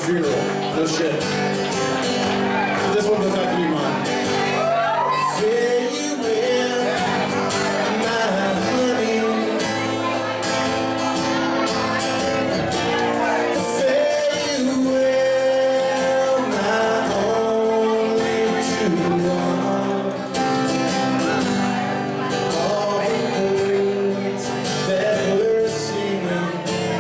funeral. No shit. So this one goes out to you, Mom. Say you will, my honey. Say you will, my only true one. All the words that we're singing.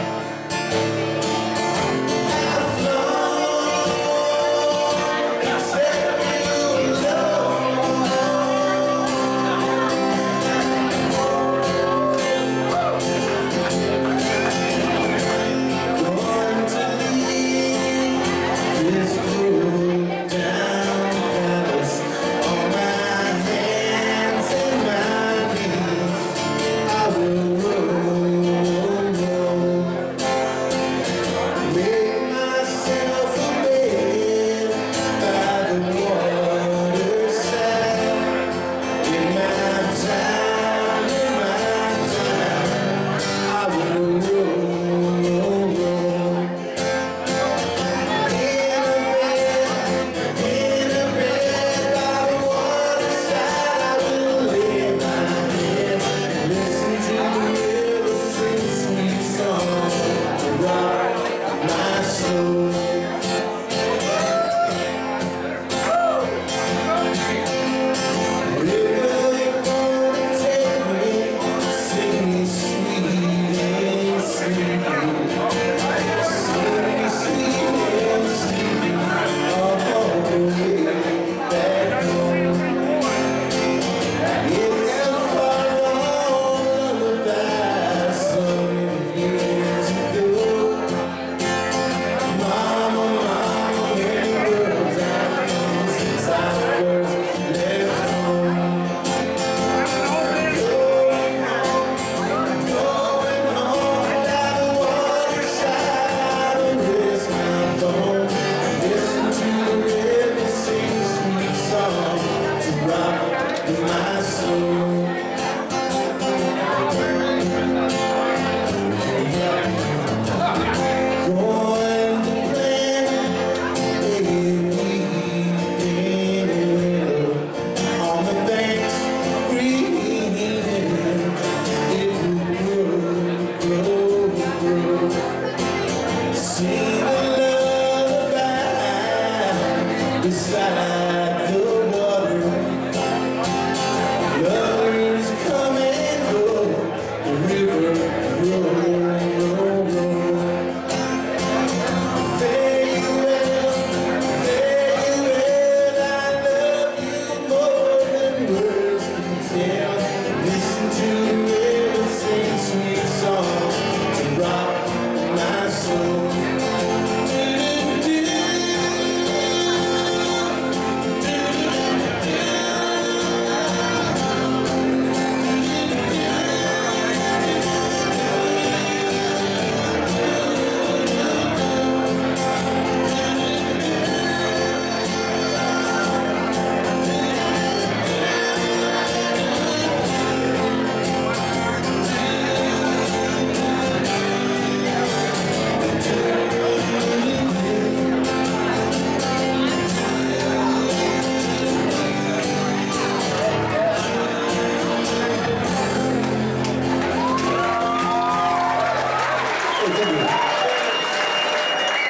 My soul. Going to plan on the banks green, it will grow. Sing a lullaby beside the water. Lovers come and go, the river roll. Farewell, I love you more than words can tell. Listen to the river sing sweet songs to rock my soul. Thank you.